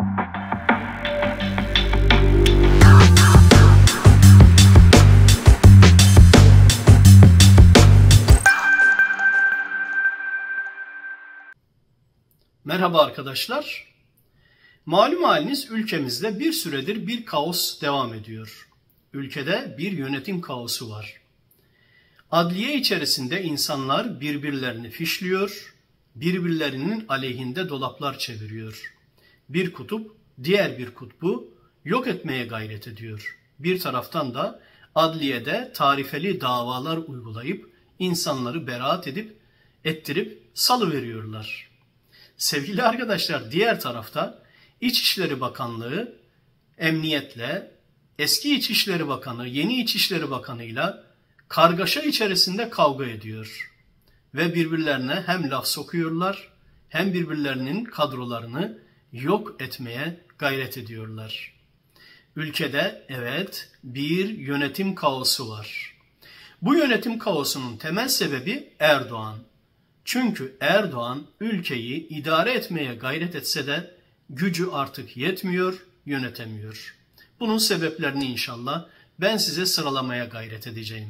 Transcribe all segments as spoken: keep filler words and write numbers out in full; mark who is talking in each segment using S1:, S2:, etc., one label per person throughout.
S1: Merhaba arkadaşlar. Malum haliniz ülkemizde bir süredir bir kaos devam ediyor. Ülkede bir yönetim kaosu var. Adliye içerisinde insanlar birbirlerini fişliyor, birbirlerinin aleyhinde dolaplar çeviriyor. Bir kutup diğer bir kutbu yok etmeye gayret ediyor. Bir taraftan da adliyede tarifeli davalar uygulayıp insanları beraat edip ettirip salıveriyorlar. Sevgili arkadaşlar, diğer tarafta İçişleri Bakanlığı emniyetle, eski İçişleri Bakanı, yeni İçişleri Bakanı'yla kargaşa içerisinde kavga ediyor. Ve birbirlerine hem laf sokuyorlar hem birbirlerinin kadrolarını yok etmeye gayret ediyorlar. Ülkede evet bir yönetim kaosu var. Bu yönetim kaosunun temel sebebi Erdoğan. Çünkü Erdoğan ülkeyi idare etmeye gayret etse de gücü artık yetmiyor, yönetemiyor. Bunun sebeplerini inşallah ben size sıralamaya gayret edeceğim.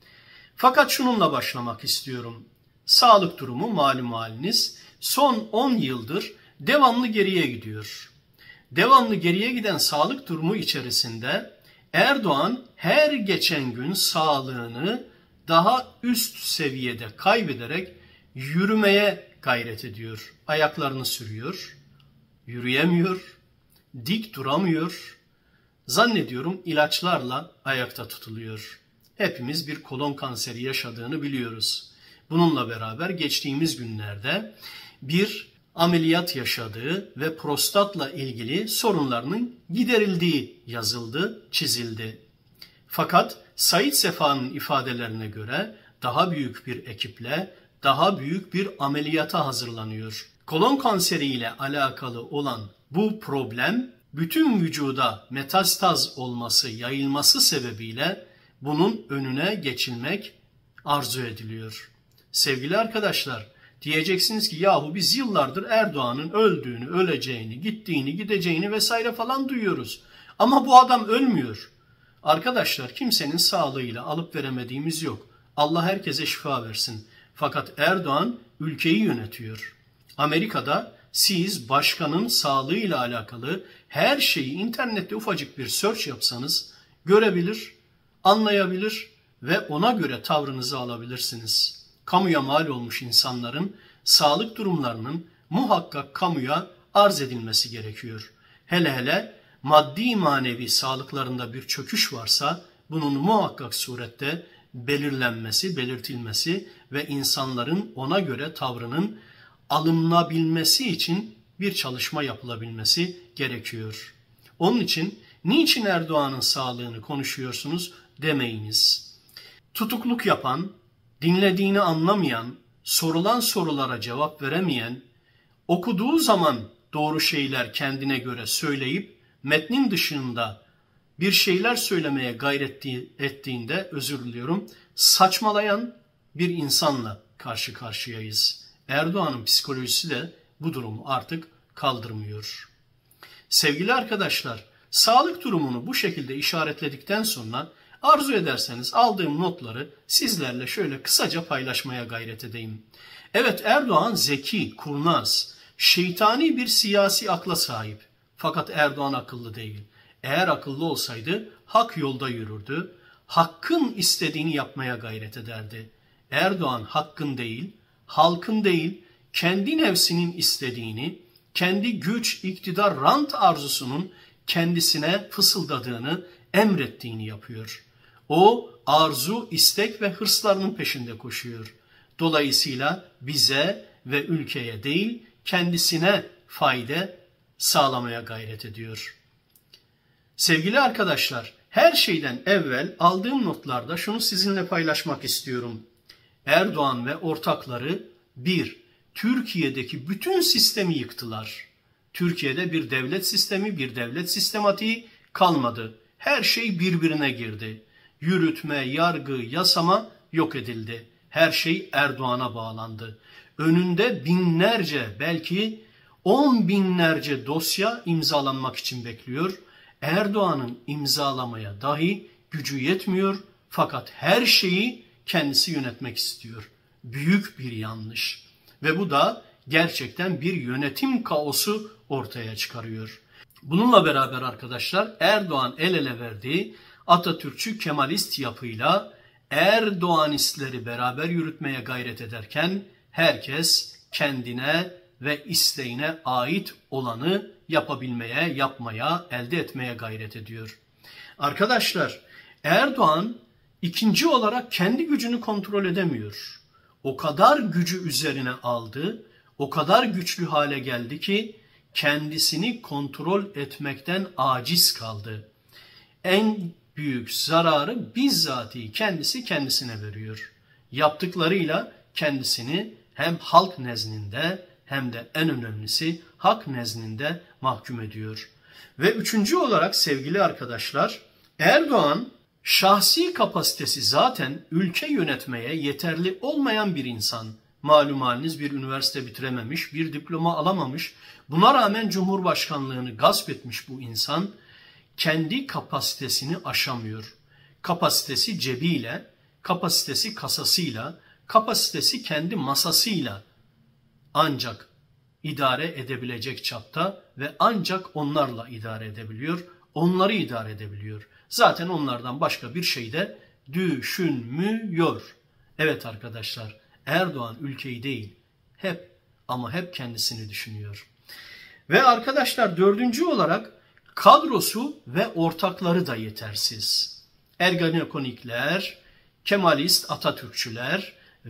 S1: Fakat şununla başlamak istiyorum. Sağlık durumu malum haliniz son on yıldır devamlı geriye gidiyor. Devamlı geriye giden sağlık durumu içerisinde Erdoğan her geçen gün sağlığını daha üst seviyede kaybederek yürümeye gayret ediyor. Ayaklarını sürüyor, yürüyemiyor, dik duramıyor. Zannediyorum ilaçlarla ayakta tutuluyor. Hepimiz bir kolon kanseri yaşadığını biliyoruz. Bununla beraber geçtiğimiz günlerde bir ameliyat yaşadığı ve prostatla ilgili sorunlarının giderildiği yazıldı, çizildi. Fakat Said Sefa'nın ifadelerine göre daha büyük bir ekiple daha büyük bir ameliyata hazırlanıyor. Kolon kanseri ile alakalı olan bu problem bütün vücuda metastaz olması, yayılması sebebiyle bunun önüne geçilmek arzu ediliyor. Sevgili arkadaşlar, diyeceksiniz ki yahu biz yıllardır Erdoğan'ın öldüğünü, öleceğini, gittiğini, gideceğini vesaire falan duyuyoruz. Ama bu adam ölmüyor. Arkadaşlar, kimsenin sağlığıyla alıp veremediğimiz yok. Allah herkese şifa versin. Fakat Erdoğan ülkeyi yönetiyor. Amerika'da siz başkanın sağlığıyla alakalı her şeyi internette ufacık bir search yapsanız görebilir, anlayabilir ve ona göre tavrınızı alabilirsiniz. Kamuya mal olmuş insanların sağlık durumlarının muhakkak kamuya arz edilmesi gerekiyor. Hele hele maddi manevi sağlıklarında bir çöküş varsa bunun muhakkak surette belirlenmesi, belirtilmesi ve insanların ona göre tavrının alınılabilmesi için bir çalışma yapılabilmesi gerekiyor. Onun için niçin Erdoğan'ın sağlığını konuşuyorsunuz demeyiniz. Tutukluk yapan, dinlediğini anlamayan, sorulan sorulara cevap veremeyen, okuduğu zaman doğru şeyler kendine göre söyleyip metnin dışında bir şeyler söylemeye gayret ettiğinde, özür diliyorum, saçmalayan bir insanla karşı karşıyayız. Erdoğan'ın psikolojisi de bu durumu artık kaldırmıyor. Sevgili arkadaşlar, sağlık durumunu bu şekilde işaretledikten sonra arzu ederseniz aldığım notları sizlerle şöyle kısaca paylaşmaya gayret edeyim. Evet, Erdoğan zeki, kurnaz, şeytani bir siyasi akla sahip. Fakat Erdoğan akıllı değil. Eğer akıllı olsaydı hak yolda yürürdü, hakkın istediğini yapmaya gayret ederdi. Erdoğan hakkın değil, halkın değil, kendi nefsinin istediğini, kendi güç, iktidar, rant arzusunun kendisine fısıldadığını, emrettiğini yapıyor. O arzu, istek ve hırslarının peşinde koşuyor. Dolayısıyla bize ve ülkeye değil, kendisine fayda sağlamaya gayret ediyor. Sevgili arkadaşlar, her şeyden evvel aldığım notlarda şunu sizinle paylaşmak istiyorum. Erdoğan ve ortakları bir, Türkiye'deki bütün sistemi yıktılar. Türkiye'de bir devlet sistemi, bir devlet sistematiği kalmadı. Her şey birbirine girdi. Yürütme, yargı, yasama yok edildi. Her şey Erdoğan'a bağlandı. Önünde binlerce, belki On binlerce dosya imzalanmak için bekliyor. Erdoğan'ın imzalamaya dahi gücü yetmiyor fakat her şeyi kendisi yönetmek istiyor. Büyük bir yanlış ve bu da gerçekten bir yönetim kaosu ortaya çıkarıyor. Bununla beraber arkadaşlar Erdoğan el ele verdiği Atatürkçü Kemalist yapıyla Erdoğanistleri beraber yürütmeye gayret ederken herkes kendine ve isteğine ait olanı yapabilmeye, yapmaya, elde etmeye gayret ediyor. Arkadaşlar Erdoğan ikinci olarak kendi gücünü kontrol edemiyor. O kadar gücü üzerine aldı, o kadar güçlü hale geldi ki kendisini kontrol etmekten aciz kaldı. En büyük zararı bizzatihi kendisi kendisine veriyor. Yaptıklarıyla kendisini hem halk nezdinde hem de en önemlisi hak nezdinde mahkum ediyor. Ve üçüncü olarak sevgili arkadaşlar, Erdoğan şahsi kapasitesi zaten ülke yönetmeye yeterli olmayan bir insan. Malum haliniz bir üniversite bitirememiş, bir diploma alamamış. Buna rağmen Cumhurbaşkanlığını gasp etmiş bu insan kendi kapasitesini aşamıyor. Kapasitesi cebiyle, kapasitesi kasasıyla, kapasitesi kendi masasıyla ancak idare edebilecek çapta ve ancak onlarla idare edebiliyor, onları idare edebiliyor. Zaten onlardan başka bir şey de düşünmüyor. Evet arkadaşlar, Erdoğan ülkeyi değil, hep ama hep kendisini düşünüyor. Ve arkadaşlar dördüncü olarak kadrosu ve ortakları da yetersiz. Ergenekonikler, Kemalist Atatürkçüler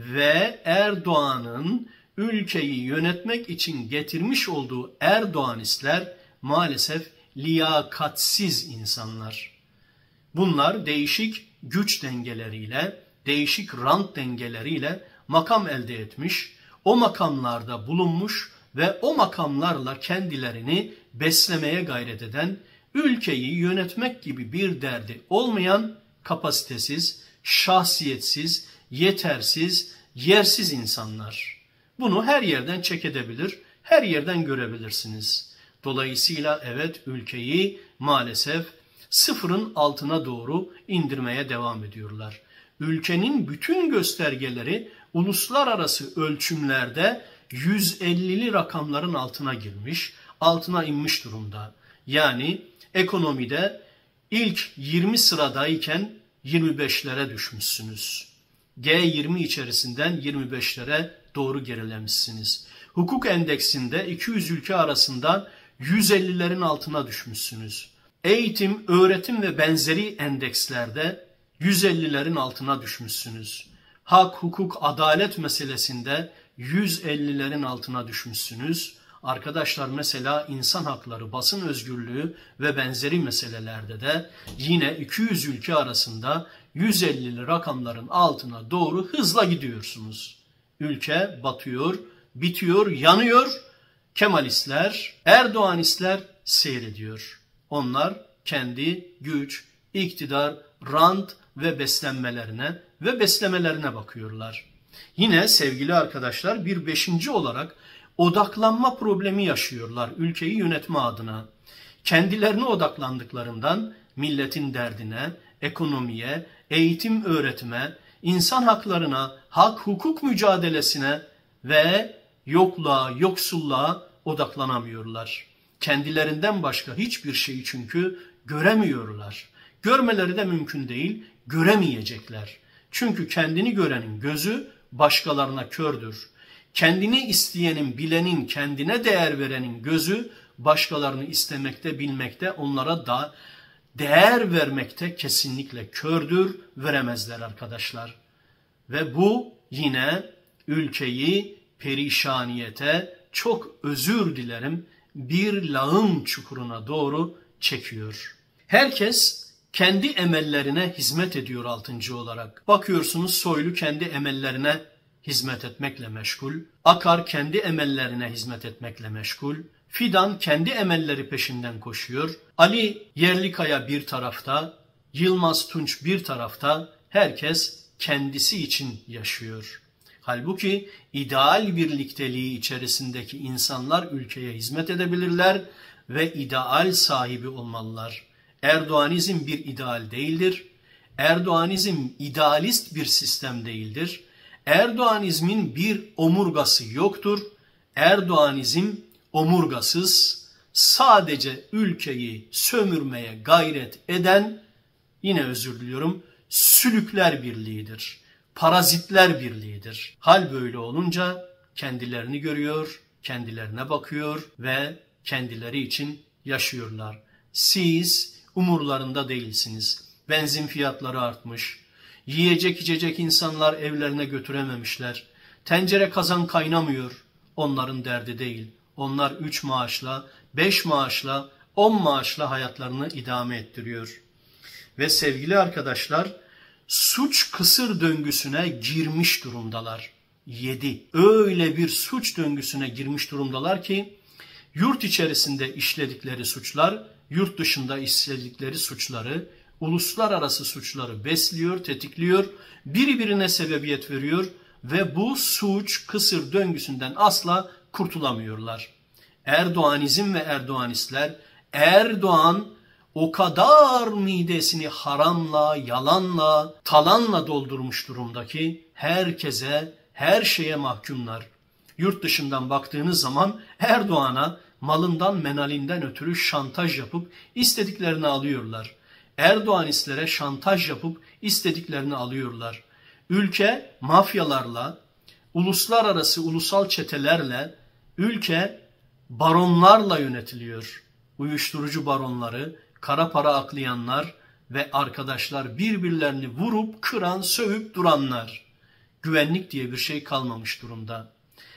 S1: ve Erdoğan'ın ülkeyi yönetmek için getirmiş olduğu Erdoğanistler maalesef liyakatsiz insanlar. Bunlar değişik güç dengeleriyle, değişik rant dengeleriyle makam elde etmiş, o makamlarda bulunmuş ve o makamlarla kendilerini beslemeye gayret eden, ülkeyi yönetmek gibi bir derdi olmayan kapasitesiz, şahsiyetsiz, yetersiz, yersiz insanlar. Bunu her yerden check edebilir, her yerden görebilirsiniz. Dolayısıyla evet ülkeyi maalesef sıfırın altına doğru indirmeye devam ediyorlar. Ülkenin bütün göstergeleri uluslararası ölçümlerde yüz ellili rakamların altına girmiş, altına inmiş durumda. Yani ekonomide ilk yirmi sıradayken yirmi beşlere düşmüşsünüz. G yirmi içerisinden yirmi beşlere doğru gerilemişsiniz. Hukuk endeksinde iki yüz ülke arasında yüz ellilerin altına düşmüşsünüz. Eğitim, öğretim ve benzeri endekslerde yüz ellilerin altına düşmüşsünüz. Hak, hukuk, adalet meselesinde yüz ellilerin altına düşmüşsünüz. Arkadaşlar mesela insan hakları, basın özgürlüğü ve benzeri meselelerde de yine iki yüz ülke arasında yüz ellili rakamların altına doğru hızla gidiyorsunuz. Ülke batıyor, bitiyor, yanıyor. Kemalistler, Erdoğanistler seyrediyor. Onlar kendi güç, iktidar, rant ve beslenmelerine ve beslemelerine bakıyorlar. Yine sevgili arkadaşlar bir beşinci olarak odaklanma problemi yaşıyorlar ülkeyi yönetme adına. Kendilerine odaklandıklarından milletin derdine, ekonomiye, eğitim öğretime, insan haklarına, hak hukuk mücadelesine ve yokluğa, yoksulluğa odaklanamıyorlar. Kendilerinden başka hiçbir şeyi çünkü göremiyorlar. Görmeleri de mümkün değil, göremeyecekler. Çünkü kendini görenin gözü başkalarına kördür. Kendini isteyenin, bilenin, kendine değer verenin gözü başkalarını istemekte, bilmekte, onlara da değer vermekte kesinlikle kördür, veremezler arkadaşlar. Ve bu yine ülkeyi perişaniyete, çok özür dilerim, bir lağım çukuruna doğru çekiyor. Herkes kendi emellerine hizmet ediyor altıncı olarak. Bakıyorsunuz Soylu kendi emellerine hizmet etmekle meşgul. Akar kendi emellerine hizmet etmekle meşgul. Fidan kendi emelleri peşinden koşuyor. Ali Yerlikaya bir tarafta, Yılmaz Tunç bir tarafta, herkes kendisi için yaşıyor. Halbuki ideal birlikteliği içerisindeki insanlar ülkeye hizmet edebilirler ve ideal sahibi olmalılar. Erdoğanizm bir ideal değildir. Erdoğanizm idealist bir sistem değildir. Erdoğanizmin bir omurgası yoktur. Erdoğanizm omurgasız, sadece ülkeyi sömürmeye gayret eden, yine özür diliyorum, sülükler birliğidir. Parazitler birliğidir. Hal böyle olunca kendilerini görüyor, kendilerine bakıyor ve kendileri için yaşıyorlar. Siz umurlarında değilsiniz. Benzin fiyatları artmış. Yiyecek içecek insanlar evlerine götürememişler. Tencere kazan kaynamıyor. Onların derdi değil. Onlar üç maaşla, beş maaşla, on maaşla hayatlarını idame ettiriyor. Ve sevgili arkadaşlar, suç kısır döngüsüne girmiş durumdalar. Yedi. Öyle bir suç döngüsüne girmiş durumdalar ki yurt içerisinde işledikleri suçlar, yurt dışında işledikleri suçları, uluslararası suçları besliyor, tetikliyor, birbirine sebebiyet veriyor ve bu suç kısır döngüsünden asla kurtulamıyorlar. Erdoğanizm ve Erdoğanistler, Erdoğan o kadar midesini haramla, yalanla, talanla doldurmuş durumda ki herkese, her şeye mahkumlar. Yurt dışından baktığınız zaman Erdoğan'a malından, menalinden ötürü şantaj yapıp istediklerini alıyorlar. Erdoğanistlere şantaj yapıp istediklerini alıyorlar. Ülke mafyalarla, uluslararası ulusal çetelerle, ülke baronlarla yönetiliyor. Uyuşturucu baronları, kara para aklayanlar ve arkadaşlar, birbirlerini vurup, kıran, sövüp duranlar. Güvenlik diye bir şey kalmamış durumda.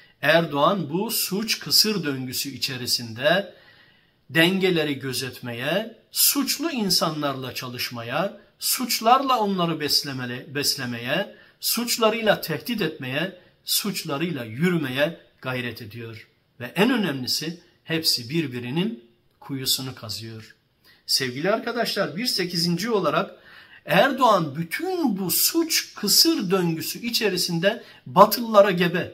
S1: Erdoğan bu suç kısır döngüsü içerisinde dengeleri gözetmeye, suçlu insanlarla çalışmaya, suçlarla onları beslemeli, beslemeye, suçlarıyla tehdit etmeye, suçlarıyla yürümeye gayret ediyor. Ve en önemlisi, hepsi birbirinin kuyusunu kazıyor. Sevgili arkadaşlar, bir sekizinci olarak Erdoğan bütün bu suç kısır döngüsü içerisinde Batılılara gebe.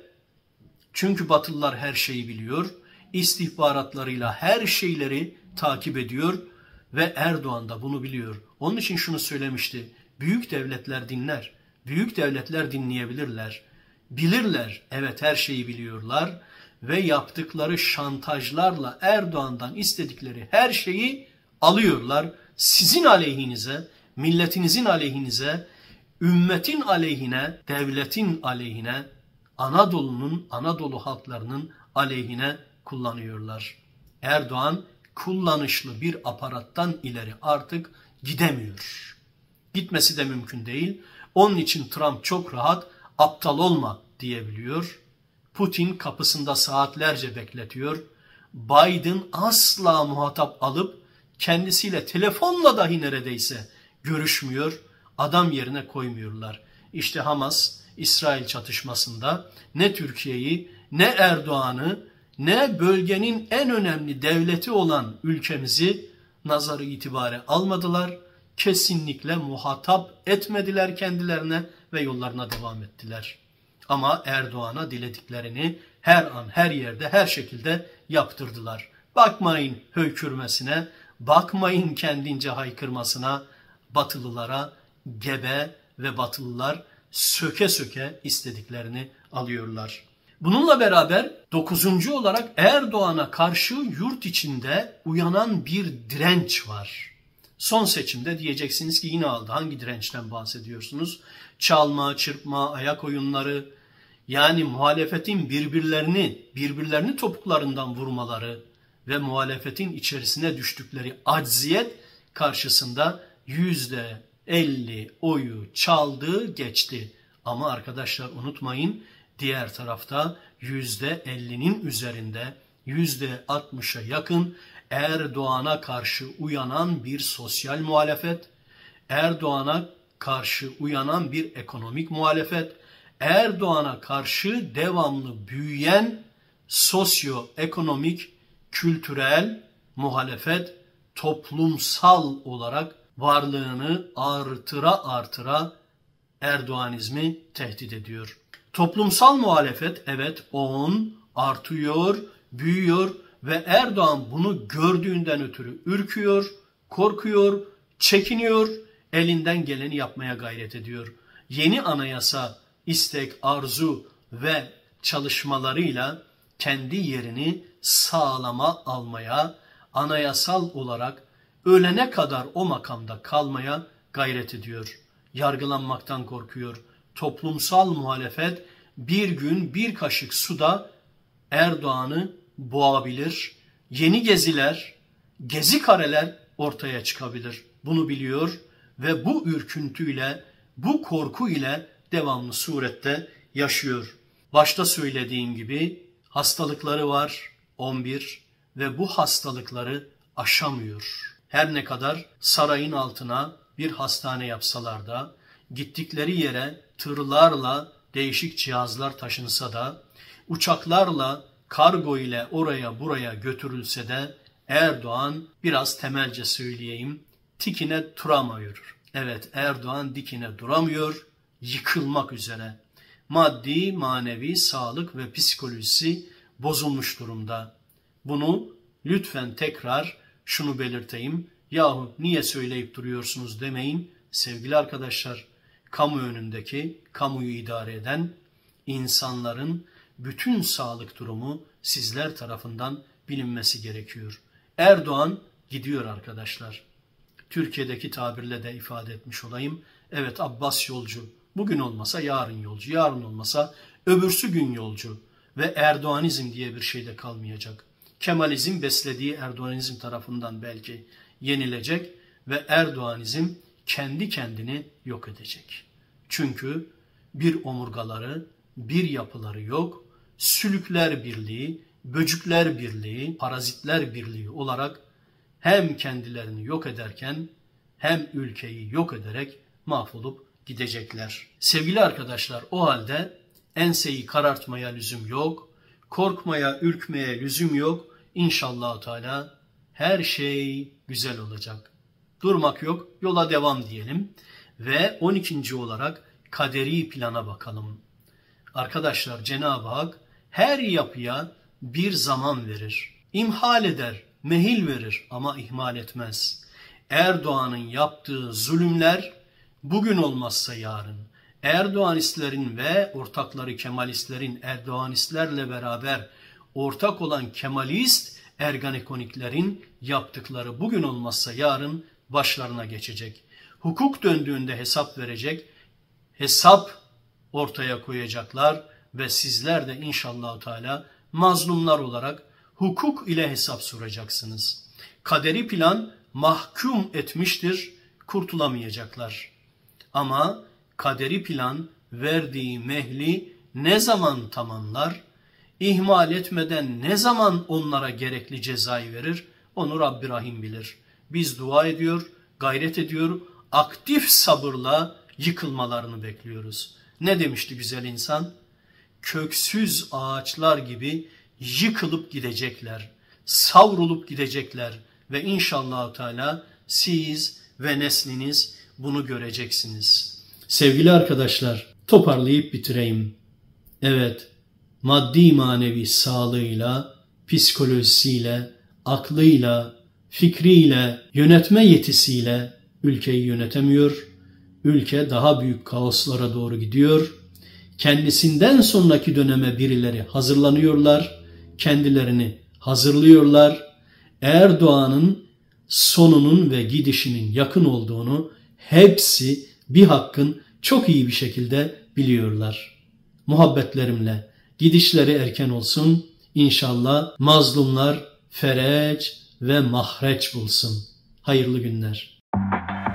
S1: Çünkü Batılılar her şeyi biliyor, istihbaratlarıyla her şeyleri takip ediyor ve Erdoğan da bunu biliyor. Onun için şunu söylemişti, büyük devletler dinler, büyük devletler dinleyebilirler, bilirler, evet her şeyi biliyorlar ve yaptıkları şantajlarla Erdoğan'dan istedikleri her şeyi alıyorlar. Sizin aleyhinize, milletinizin aleyhinize, ümmetin aleyhine, devletin aleyhine, Anadolu'nun, Anadolu halklarının aleyhine kullanıyorlar. Erdoğan kullanışlı bir aparattan ileri artık gidemiyor. Gitmesi de mümkün değil. Onun için Trump çok rahat aptal olma diyebiliyor. Putin kapısında saatlerce bekletiyor. Biden asla muhatap alıp kendisiyle telefonla dahi neredeyse görüşmüyor. Adam yerine koymuyorlar. İşte Hamas, İsrail çatışmasında ne Türkiye'yi, ne Erdoğan'ı, ne bölgenin en önemli devleti olan ülkemizi nazarı itibare almadılar. Kesinlikle muhatap etmediler kendilerine ve yollarına devam ettiler. Ama Erdoğan'a dilediklerini her an, her yerde, her şekilde yaptırdılar. Bakmayın höykürmesine, bakmayın kendince haykırmasına, Batılılara gebe ve Batılılar söke söke istediklerini alıyorlar. Bununla beraber dokuzuncu olarak Erdoğan'a karşı yurt içinde uyanan bir direnç var. Son seçimde diyeceksiniz ki yine aldı. Hangi dirençten bahsediyorsunuz? Çalma, çırpma, ayak oyunları, yani muhalefetin birbirlerini, birbirlerini topuklarından vurmaları ve muhalefetin içerisine düştükleri acziyet karşısında yüzde elli oyu çaldı, geçti. Ama arkadaşlar unutmayın, diğer tarafta yüzde ellinin üzerinde yüzde altmışa yakın Erdoğan'a karşı uyanan bir sosyal muhalefet, Erdoğan'a karşı uyanan bir ekonomik muhalefet, Erdoğan'a karşı devamlı büyüyen sosyoekonomik, kültürel muhalefet toplumsal olarak varlığını artıra artıra Erdoğanizmi tehdit ediyor. Toplumsal muhalefet evet on artıyor, büyüyor ve Erdoğan bunu gördüğünden ötürü ürküyor, korkuyor, çekiniyor, elinden geleni yapmaya gayret ediyor. Yeni anayasa, istek, arzu ve çalışmalarıyla kendi yerini sağlama almaya, anayasal olarak ölene kadar o makamda kalmaya gayret ediyor. Yargılanmaktan korkuyor. Toplumsal muhalefet bir gün bir kaşık suda Erdoğan'ı boğabilir. Yeni geziler, gezi kareler ortaya çıkabilir. Bunu biliyor ve bu ürküntüyle, bu korku ile devamlı surette yaşıyor. Başta söylediğim gibi hastalıkları var on bir ve bu hastalıkları aşamıyor. Her ne kadar sarayın altına bir hastane yapsalar da, gittikleri yere tırlarla değişik cihazlar taşınsa da, uçaklarla, kargo ile oraya buraya götürülse de Erdoğan, biraz temelce söyleyeyim, dikine duramıyor. Evet, Erdoğan dikine duramıyor, yıkılmak üzere. Maddi, manevi, sağlık ve psikolojisi bozulmuş durumda. Bunu lütfen tekrar şunu belirteyim. Yahu niye söyleyip duruyorsunuz demeyin. Sevgili arkadaşlar, kamu önündeki, kamuyu idare eden insanların bütün sağlık durumu sizler tarafından bilinmesi gerekiyor. Erdoğan gidiyor arkadaşlar. Türkiye'deki tabirle de ifade etmiş olayım. Evet, Abbas yolcu. Bugün olmasa yarın yolcu. Yarın olmasa öbürsü gün yolcu. Ve Erdoğanizm diye bir şey de kalmayacak. Kemalizm beslediği Erdoğanizm tarafından belki yenilecek ve Erdoğanizm kendi kendini yok edecek. Çünkü bir omurgaları, bir yapıları yok. Sülükler birliği, böcükler birliği, parazitler birliği olarak hem kendilerini yok ederken hem ülkeyi yok ederek mahvolup gidecekler. Sevgili arkadaşlar, o halde enseyi karartmaya lüzum yok, korkmaya, ürkmeye lüzum yok. İnşallah Teala her şey güzel olacak. Durmak yok, yola devam diyelim. Ve on ikinci olarak kaderi plana bakalım. Arkadaşlar, Cenab-ı Hak her yapıya bir zaman verir. İmhal eder, mehil verir ama ihmal etmez. Erdoğan'ın yaptığı zulümler bugün olmazsa yarın, Erdoğanistlerin ve ortakları Kemalistlerin Erdoğanistlerle beraber ortak olan Kemalist Ergenekoniklerin yaptıkları bugün olmazsa yarın başlarına geçecek. Hukuk döndüğünde hesap verecek, hesap ortaya koyacaklar ve sizler de inşallah Teala mazlumlar olarak hukuk ile hesap soracaksınız. Kaderi plan mahkum etmiştir, kurtulamayacaklar. Ama kaderi plan verdiği mehli ne zaman tamamlar, ihmal etmeden ne zaman onlara gerekli cezayı verir, onu Rabbi Rahim bilir. Biz dua ediyor, gayret ediyor, aktif sabırla yıkılmalarını bekliyoruz. Ne demişti güzel insan? Köksüz ağaçlar gibi yıkılıp gidecekler, savrulup gidecekler ve inşallah Teala siz ve nesliniz bunu göreceksiniz. Sevgili arkadaşlar, toparlayıp bitireyim. Evet, maddi manevi sağlığıyla, psikolojisiyle, aklıyla, fikriyle, yönetme yetisiyle ülkeyi yönetemiyor. Ülke daha büyük kaoslara doğru gidiyor. Kendisinden sonraki döneme birileri hazırlanıyorlar, kendilerini hazırlıyorlar. Erdoğan'ın sonunun ve gidişinin yakın olduğunu hepsi bir hakkın çok iyi bir şekilde biliyorlar. Muhabbetlerimle gidişleri erken olsun. İnşallah mazlumlar fereç ve mahreç bulsun. Hayırlı günler.